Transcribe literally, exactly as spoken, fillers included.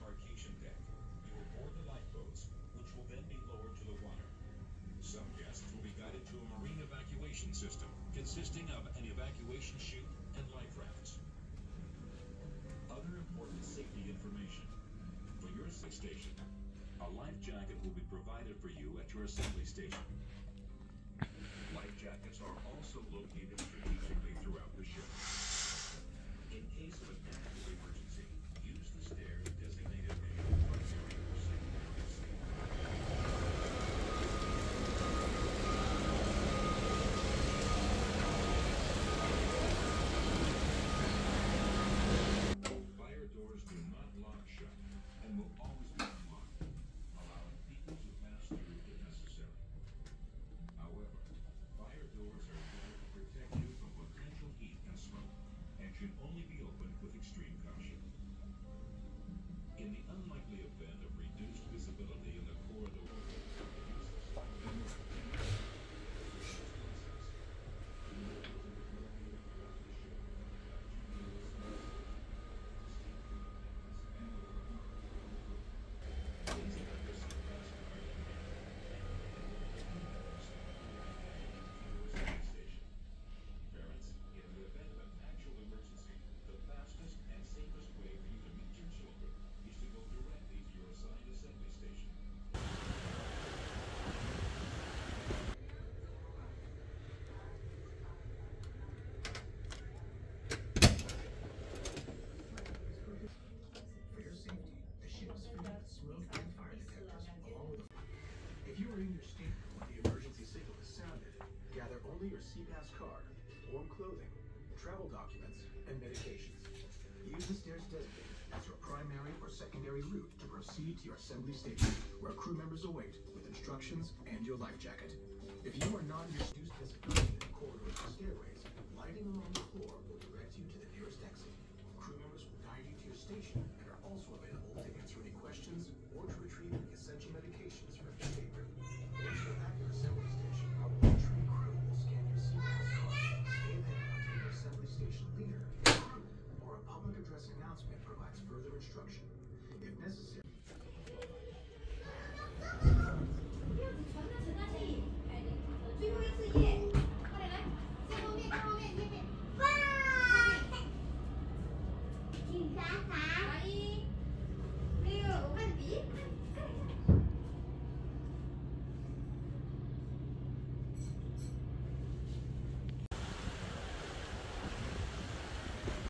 embarkation deck. You will board the lifeboats, which will then be lowered to the water. Some guests will be guided to a marine evacuation system, consisting of an evacuation chute and life rafts. Other important safety information. For your station, a life jacket will be provided for you at your assembly station. Life jackets are also located strategically throughout the ship. In case of a natural emergency, use the stairs designated as your primary or secondary escape. Fire doors do not lock shut and will always be unlocked, allowing people to pass through if necessary. However, fire doors are there to protect you from potential heat and smoke, and should only be opened with extreme caution. In the unlikely event of reduced visibility in the corridor, Parents, in the event of an actual emergency, the fastest and safest way for you to meet your children is to go directly to your assigned assembly station. For your safety, the ship is fitted with smoke and fire detectors along with a... If you are in your stateroom when the emergency signal is sounded, gather only your C PAS card, warm clothing, travel documents, and medications. Use the stairs designated as your primary or secondary route to proceed to your assembly station, where crew members await with instructions and your life jacket. If you are not in your reduced visibility in the corridors or stairways, lighting along the floor will direct you to the nearest exit. Crew members will guide you to your station and are also available to answer any questions or to retrieve the essential medications from your stateroom. Once you're at your assembly station, our trained crew will scan your C PAS card. Stay there until your assembly station leader, crew, or a public address announcement provides further instruction. If necessary, Bye.